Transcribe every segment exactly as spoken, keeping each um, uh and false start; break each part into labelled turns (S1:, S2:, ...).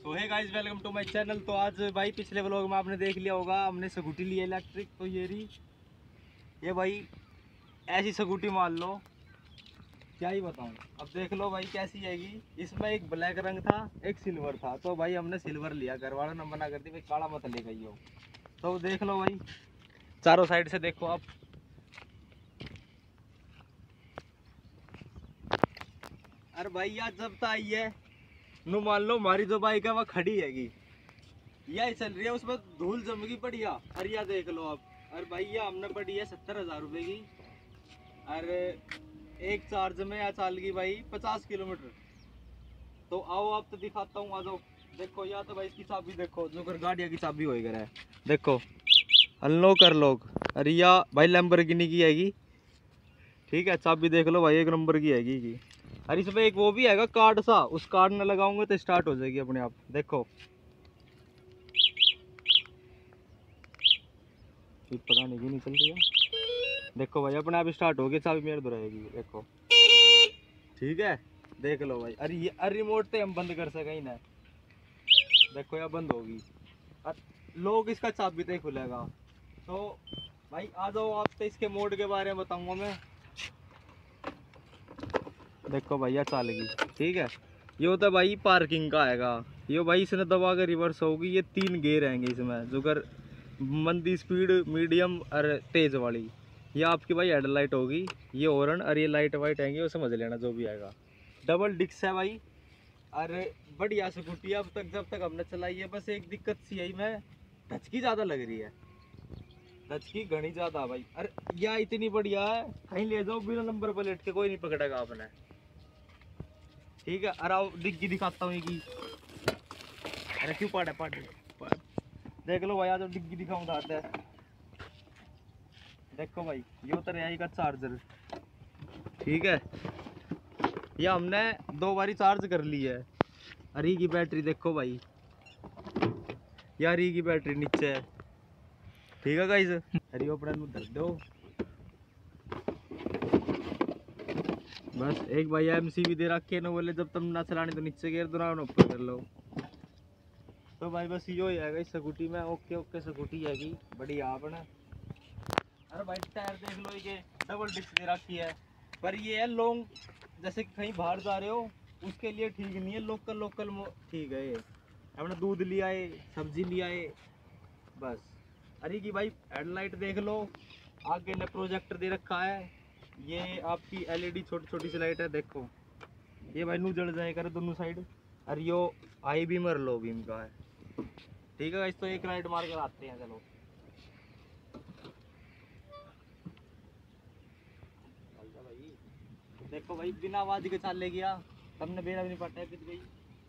S1: तो है guys, welcome to my channel. तो आज भाई पिछले व्लॉग में आपने देख लिया होगा, हमने स्कूटी ली है इलेक्ट्रिक। तो ये रही, ये भाई ऐसी स्कूटी मान लो, क्या ही बताऊं। अब देख लो भाई कैसी आएगी। इसमें एक ब्लैक रंग था, एक सिल्वर था। तो भाई हमने सिल्वर लिया, घर वालों ने मना कर दी भाई काला मत ले गई हो। तो देख लो भाई, चारों साइड से देखो आप। अरे भाई यार जब तक आई है नु मान लो हमारी जो बाइक है वह खड़ी हैगी, यही चल रही है, उसमें धूल जमगी बढ़िया। अरे यार देख लो आप। अरे भाई ये हमने पड़ी है सत्तर हजार रुपये की। अरे एक चार्ज में या चाल की भाई पचास किलोमीटर। तो आओ आप तो दिखाता हूँ, आ जाओ। देखो या तो भाई इसकी चाबी देखो, जो कर गाड़िया की चाबी हो है, देखो अनलॉक कर लोग। अरे या भाई लैम्बोर्गिनी की हैगी, ठीक है। चाबी देख लो भाई, एक नंबर की हैगी की। अरे इसमें एक वो भी हैगा कार्ड सा, उस कार्ड में लगाऊंगे तो स्टार्ट हो जाएगी अपने आप। देखो पता नहीं क्यों नहीं चल रही है। देखो भाई अपने आप स्टार्ट होगी, चाबी मेरे दो रहेगी। देखो ठीक है, देख लो भाई। अरे ये अरे रिमोट से हम बंद कर सके ही ना। देखो यार बंद होगी, लोग इसका चाबी तो खुलेगा। तो भाई आ जाओ आप, तो इसके मोड के बारे में बताऊंगा मैं। देखो भैया चाल गई, ठीक है। ये होता भाई पार्किंग का आएगा। ये भाई इसने दबा के रिवर्स होगी। ये तीन गेयर आएंगे इसमें, जो कर मंदी स्पीड, मीडियम और तेज वाली। ये आपकी भाई हेडलाइट होगी, ये हॉर्न और ये लाइट वाइट आएंगे, वो समझ लेना जो भी आएगा। डबल डिस्क है भाई, अरे बढ़िया स्कूटी अब तक जब तक हमने चलाई है। बस एक दिक्कत सी आई में, धचकी ज़्यादा लग रही है, धचकी घनी ज़्यादा भाई। अरे यह इतनी बढ़िया है, कहीं ले जाओ बिना नंबर प्लेट के कोई नहीं पकड़ेगा आपने, ठीक है। अरे आओ डिग्गी दिखाता हूँ की। अरे क्यों पाड़े पाड़े देख लो भाई, आज डिग्गी दिखाऊँ आते है। देखो भाई ये उतर आई का चार्जर, ठीक है। ये हमने दो बारी चार्ज कर ली है। अरे की बैटरी देखो भाई, यार की बैटरी नीचे है, ठीक है गाइस। अरे अपने धर दो बस। एक भाई एमसी भी दे रखी है ना, बोले जब तुम ना चलाने तो नीचे गिर दो ना ऊपर कर लो। तो भाई बस यो ही है इस स्कूटी में। ओके ओके स्कूटी हैगी बढ़िया आपने। अरे भाई टायर देख लो, ये डबल डिस्क दे रखी है। पर ये है लॉन्ग, जैसे कि कहीं बाहर जा रहे हो उसके लिए ठीक नहीं है। लोकल लोकल ठीक है। ये हमने दूध लिया है, सब्जी लिया है बस। अरे की भाई हेडलाइट देख लो, आगे ने प्रोजेक्टर दे रखा है। ये आपकी एलईडी छोटी छोटी सी लाइट है, देखो ये भाई नू जल जाए कर दोनों साइड। अरे यो आई बीम और लो बीम का है, ठीक है। इस तो एक लाइट मार कर आते हैं, चलो। भाई देखो भाई बिना आवाज के चाल ले गया, हमने बेरा भी नहीं पटा कुछ भाई।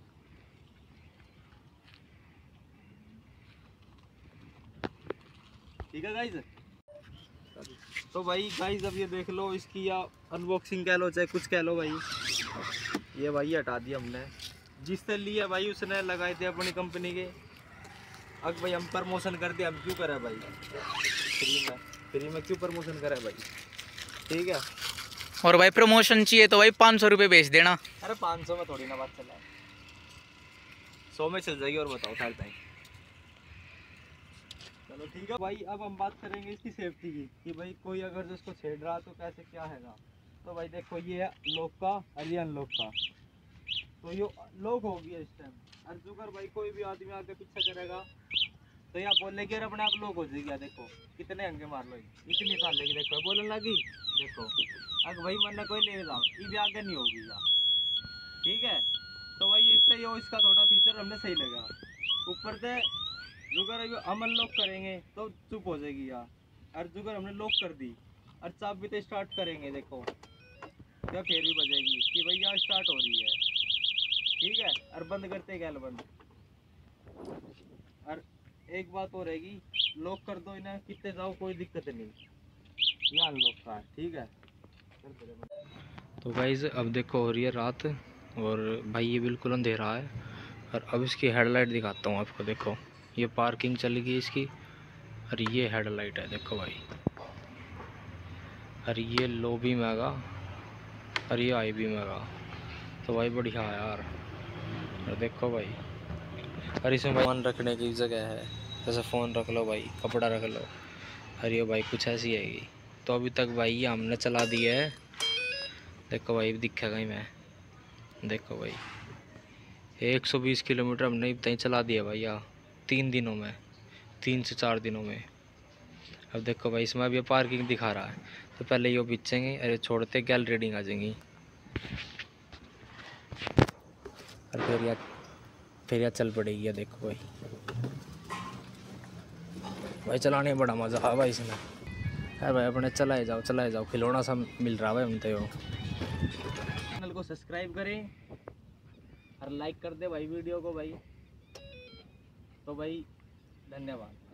S1: ठीक है गाइस। तो भाई गाइस अब ये देख लो, इसकी या अनबॉक्सिंग कह लो चाहे कुछ कह लो भाई। ये भाई हटा दिया हमने, जिससे लिए भाई उसने लगाए थे अपनी कंपनी के। अब भाई हम प्रमोशन कर दिया, हम क्यों करें भाई फ्री में, फ्री में क्यों प्रमोशन करें भाई, ठीक है।
S2: और भाई प्रमोशन चाहिए तो भाई पाँच सौ रुपये बेच देना।
S1: अरे पाँच सौ में थोड़ी ना बात चला, सौ में चल जाएगी। और बताओ साढ़े टाइम, चलो ठीक है भाई। अब हम बात करेंगे इसकी सेफ्टी की, कि भाई कोई अगर जो इसको छेड़ रहा तो कैसे क्या हैगा। तो भाई देखो ये है लॉक का और ये अनलॉक का। तो ये लॉक हो गया इस टाइम। और जुगर भाई कोई भी आदमी आके पीछे करेगा तो यहाँ बोलने की अपने आप लॉक हो जाएगी। देखो कितने अंगे मार लो, इतनी साल लेगी। देखो बोलने लगी, देखो अगर भाई मरना कोई ले जाओ, ये भी आगे नहीं होगी यार, ठीक है। तो भाई इतना ही हो, इसका थोड़ा फीचर हमने सही लगा। ऊपर से जुगर हम अनलॉक करेंगे तो चुप हो जाएगी यार, और जुगर हमने लॉक कर दी और चाबी तो स्टार्ट करेंगे, देखो क्या फिर भी बजेगी कि भैया स्टार्ट हो रही है, ठीक है। और बंद करते गैल बंद। और एक बात और रहेगी, लॉक कर दो इन्हें, कितने जाओ कोई दिक्कत नहीं, ये अनलॉक का है, ठीक है।
S2: तो गाइस अब देखो हो रही है रात, और भाई ये बिल्कुल अंधेरा है। और अब इसकी हेडलाइट दिखाता हूँ आपको। देखो ये पार्किंग चली गई इसकी, और ये हेडलाइट है देखो भाई। और ये लो बीम हैगा और ये आई बीम हैगा। तो भाई बढ़िया है यार। और देखो भाई और इसमें भाई फ़ोन रखने की जगह है, जैसे फ़ोन रख लो भाई, कपड़ा रख लो। और ये भाई कुछ ऐसी है। तो अभी तक भाई ये हमने चला दिया है, देखो भाई दिखेगा ही मैं, देखो भाई एक सौ बीस किलोमीटर हमने इतना ही चला दिया भाई यहाँ तीन दिनों में, तीन से चार दिनों में। अब देखो भाई इसमें अभी पार्किंग दिखा रहा है, तो पहले ये पीछेंगे, अरे छोड़ते गैल रीडिंग आ जाएंगी, और फिर यार फिर यार चल पड़ेगी। ये देखो भाई, भाई चलाने में बड़ा मज़ा आ भाई इसमें। अरे भाई अपने चलाए जाओ चलाए जाओ, खिलौना सा मिल रहा है हमसे। वो
S1: चैनल को सब्सक्राइब करें और लाइक कर दे भाई वीडियो को भाई। तो भाई धन्यवाद।